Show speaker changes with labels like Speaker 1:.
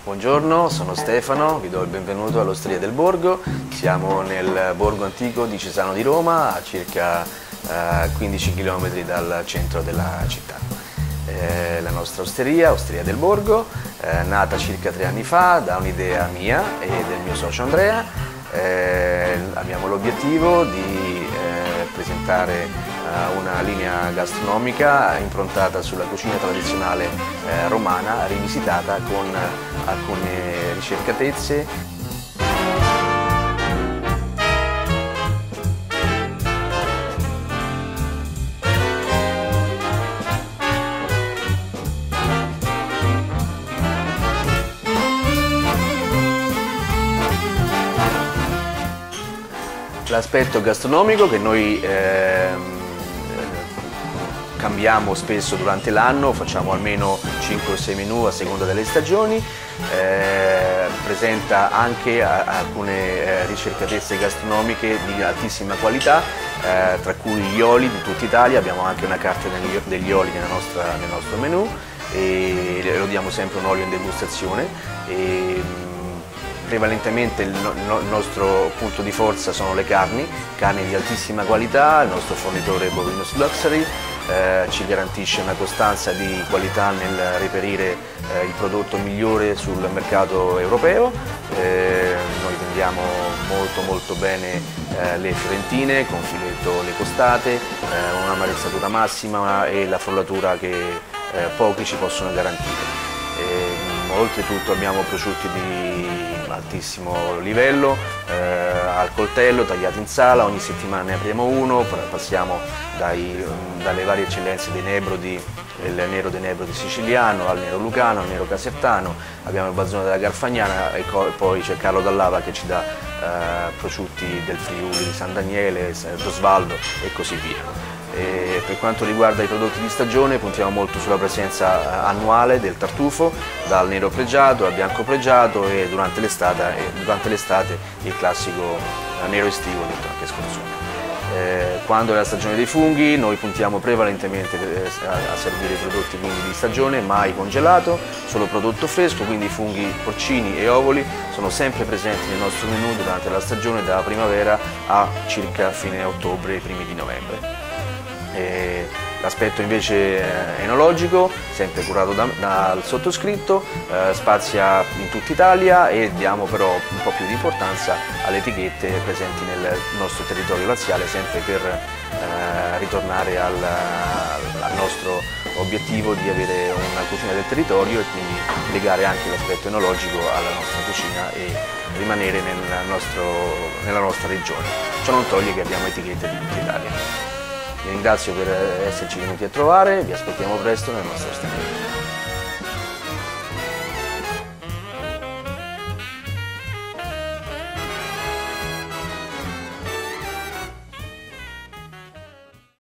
Speaker 1: Buongiorno, sono Stefano, vi do il benvenuto all'Osteria del Borgo. Siamo nel borgo antico di Cesano di Roma, a circa 15 km dal centro della città. La nostra osteria, Osteria del Borgo, nata circa 3 anni fa da un'idea mia e del mio socio Andrea. Abbiamo l'obiettivo di presentare una linea gastronomica improntata sulla cucina tradizionale romana, rivisitata con alcune ricercatezze. L'aspetto gastronomico che noi cambiamo spesso durante l'anno, facciamo almeno 5 o 6 menù a seconda delle stagioni, presenta anche alcune ricercatezze gastronomiche di altissima qualità, tra cui gli oli di tutta Italia. Abbiamo anche una carta degli oli nel nostro menù e lo diamo sempre un olio in degustazione. Prevalentemente il nostro punto di forza sono le carni di altissima qualità. Il nostro fornitore Bovinus Luxury ci garantisce una costanza di qualità nel reperire il prodotto migliore sul mercato europeo. Noi vendiamo molto bene le fiorentine con filetto le costate, una marezzatura massima e la frullatura che pochi ci possono garantire. Oltretutto abbiamo prosciutti di altissimo livello, al coltello, tagliati in sala. Ogni settimana ne apriamo uno, passiamo dalle varie eccellenze dei Nebrodi, il nero dei Nebrodi siciliano, al nero lucano, al nero casertano. Abbiamo il Bazzone della Garfagnana e poi c'è Carlo Dall'Ava che ci dà prosciutti del Friuli, San Daniele, d'Osvaldo e così via. Per quanto riguarda i prodotti di stagione puntiamo molto sulla presenza annuale del tartufo, dal nero pregiato al bianco pregiato, e durante l'estate il classico nero estivo detto anche scorzone. Quando è la stagione dei funghi noi puntiamo prevalentemente a servire i prodotti quindi di stagione, mai congelato, solo prodotto fresco, quindi funghi porcini e ovoli sono sempre presenti nel nostro menù durante la stagione, dalla primavera a circa fine ottobre, primi di novembre. L'aspetto invece enologico, sempre curato dal sottoscritto, spazia in tutta Italia e diamo però un po' più di importanza alle etichette presenti nel nostro territorio laziale, sempre per ritornare al nostro obiettivo di avere una cucina del territorio e quindi legare anche l'aspetto enologico alla nostra cucina e rimanere nella nostra regione. Ciò non toglie che abbiamo etichette di tutta Italia. Vi ringrazio per esserci venuti a trovare, vi aspettiamo presto nel nostro stand.